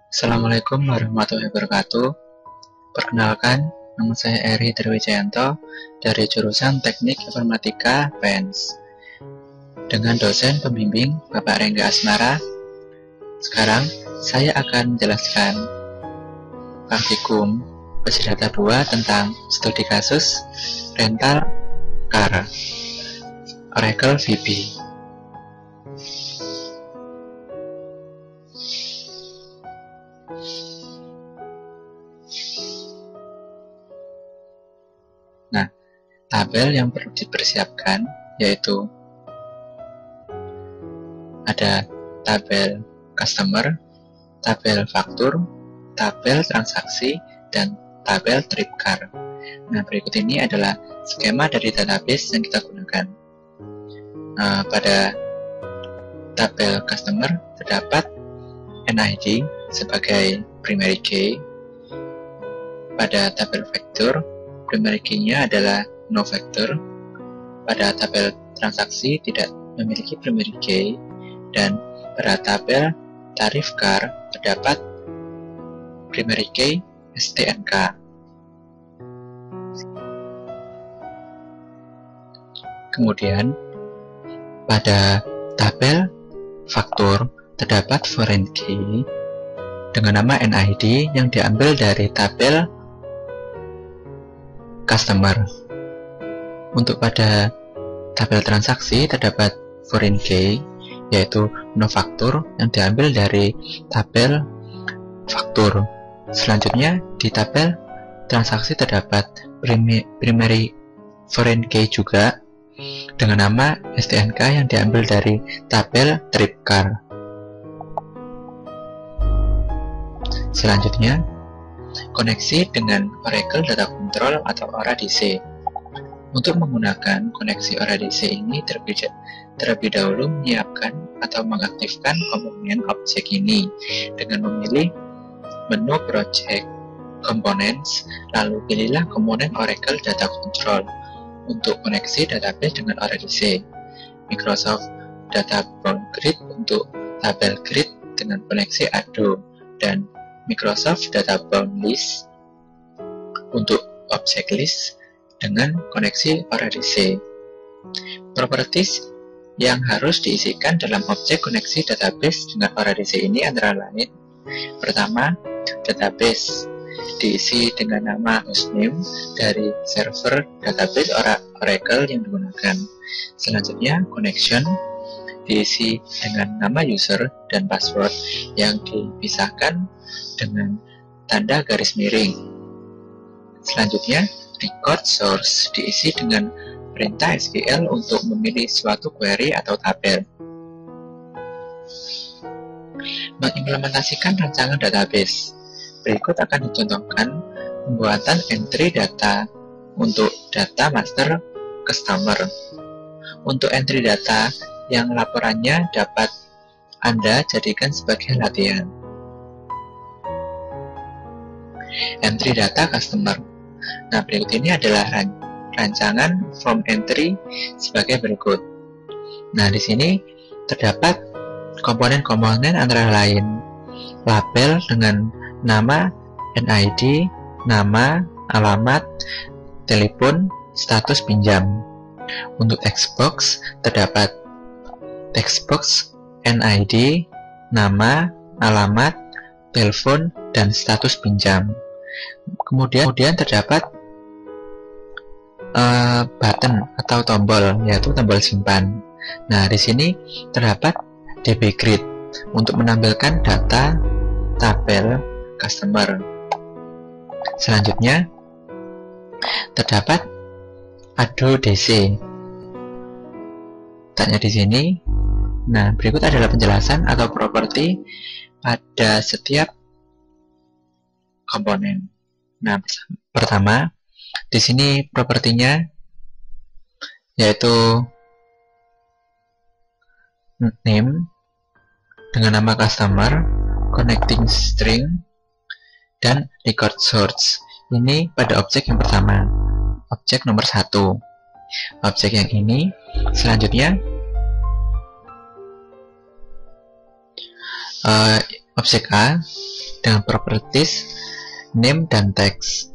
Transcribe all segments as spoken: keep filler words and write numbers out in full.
Assalamualaikum warahmatullahi wabarakatuh. Perkenalkan, nama saya Eri Triwijayanto dari jurusan Teknik Informatika P E N S dengan dosen pembimbing Bapak Rengga Asmara. Sekarang saya akan menjelaskan praktikum Pesdata dua tentang studi kasus rental car Oracle V B. Nah, tabel yang perlu dipersiapkan yaitu ada tabel customer, tabel faktur, tabel transaksi, dan tabel trip car. Nah, berikut ini adalah skema dari database yang kita gunakan. Nah, pada tabel customer terdapat N I D sebagai primary key. Pada tabel faktur, primary key-nya adalah no factor. Pada tabel transaksi tidak memiliki primary key, dan pada tabel tarif car terdapat primary key S T N K. Kemudian pada tabel faktur terdapat foreign key dengan nama N I D yang diambil dari tabel customer. Untuk pada tabel transaksi terdapat foreign key yaitu no factor yang diambil dari tabel faktur. Selanjutnya di tabel transaksi terdapat primary foreign key juga dengan nama S T N K yang diambil dari tabel trip car. Selanjutnya koneksi dengan Oracle Data Control atau O R A D C. Untuk menggunakan koneksi O R A D C ini terlebih, terlebih dahulu menyiapkan atau mengaktifkan komponen objek ini dengan memilih menu Project Components, lalu pilihlah komponen Oracle Data Control untuk koneksi database dengan O R A D C, Microsoft Data Bound Grid untuk tabel grid dengan koneksi A D O, dan Microsoft Data Bound List untuk object list dengan koneksi O R A D C. Properties yang harus diisikan dalam objek koneksi database dengan O R A D C ini antara lain: pertama, database diisi dengan nama hostname dari server database Oracle yang digunakan. Selanjutnya, connection diisi dengan nama user dan password yang dipisahkan dengan tanda garis miring. Selanjutnya, record source diisi dengan perintah S Q L untuk memilih suatu query atau tabel. Mengimplementasikan rancangan database. Berikut akan dicontohkan pembuatan entry data untuk data master customer. Untuk entry data yang laporannya dapat Anda jadikan sebagai latihan. Entry data customer. Nah, berikut ini adalah ran rancangan form entry sebagai berikut. Nah, di sini terdapat komponen-komponen antara lain label dengan nama, N I D, nama, alamat, telepon, status pinjam. Untuk text box terdapat text box, N I D, nama, alamat, telepon, dan status pinjam. Kemudian, kemudian terdapat uh, button atau tombol, yaitu tombol simpan. Nah, di sini terdapat D B grid untuk menampilkan data tabel customer. Selanjutnya terdapat A D O D C. Tanya di sini. Nah, berikut adalah penjelasan atau properti pada setiap komponen. Nah, pertama di sini propertinya yaitu name dengan nama customer, connecting string, dan record source. Ini pada objek yang pertama, objek nomor satu. Objek yang ini selanjutnya uh, objek A dengan properties name dan text.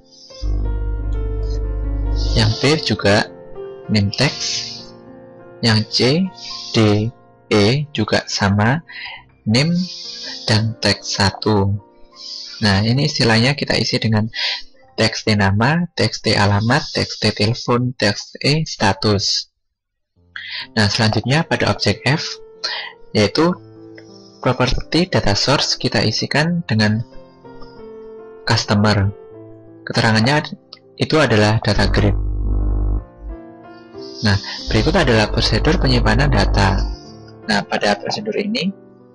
Yang B juga name text. Yang C, D, E juga sama name dan text satu. Nah, ini istilahnya kita isi dengan txt nama, txt alamat, txt telepon, txt status. Nah, selanjutnya pada objek F, yaitu property data source kita isikan dengan customer. Keterangannya itu adalah data grid. Nah, berikut adalah prosedur penyimpanan data. Nah, pada prosedur ini,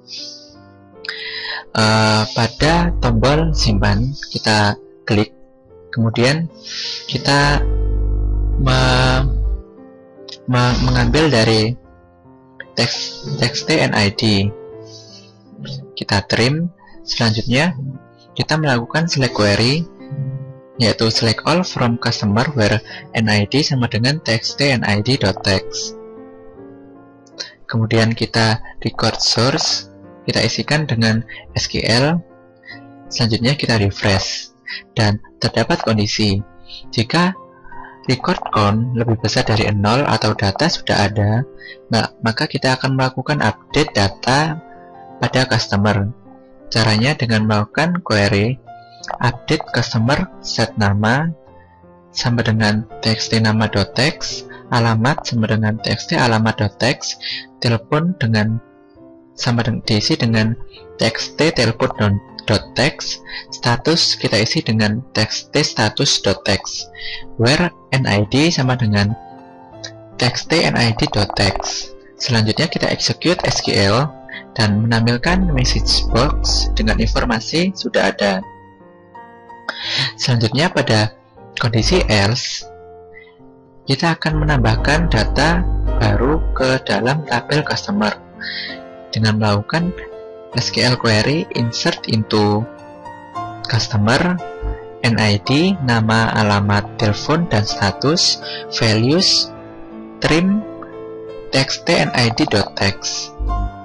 uh, pada tombol simpan kita klik, kemudian kita me me mengambil dari text txt-nid, kita trim. Selanjutnya kita melakukan select query, yaitu select all from customer where nid sama dengan txt-nid.text. Kemudian kita record source, kita isikan dengan S Q L. Selanjutnya kita refresh, dan terdapat kondisi jika record count lebih besar dari nol atau data sudah ada, maka kita akan melakukan update data pada customer. Caranya dengan melakukan query update customer set nama sama dengan txt-nama.text, alamat sama dengan txt-alamat.text, telepon dengan sama dengan diisi dengan txt-telepon.text, status kita isi dengan txt-status.text, where nid sama dengan txt-nid.text. Selanjutnya kita execute S Q L dan menampilkan message box dengan informasi sudah ada. Selanjutnya pada kondisi else, kita akan menambahkan data baru ke dalam tabel customer dengan melakukan S Q L query insert into customer, nid, nama, alamat, telepon, dan status, values, trim, txt-nid.text,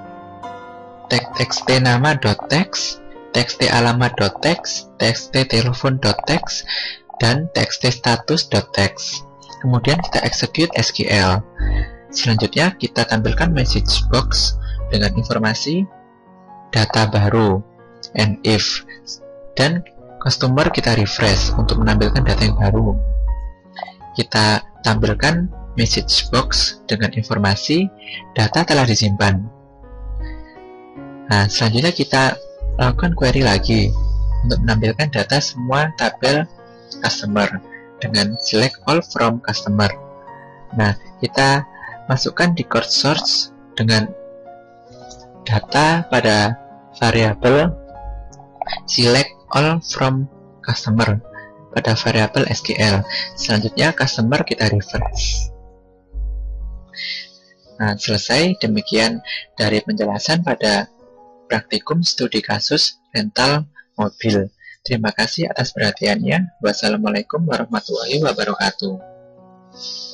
txt-nama.text, txt-alamat.text, txt-telepon.text, dan txt-status.text. Kemudian kita execute S Q L. Selanjutnya kita tampilkan message box dengan informasi data baru and if, dan customer kita refresh untuk menampilkan data yang baru. Kita tampilkan message box dengan informasi data telah disimpan. Nah, selanjutnya kita lakukan query lagi untuk menampilkan data semua tabel customer dengan select all from customer. Nah, kita masukkan di record source dengan data pada variabel select all from customer pada variabel S Q L. Selanjutnya customer kita refresh. Nah, selesai. Demikian dari penjelasan pada praktikum studi kasus rental mobil. Terima kasih atas perhatiannya. Wassalamualaikum warahmatullahi wabarakatuh.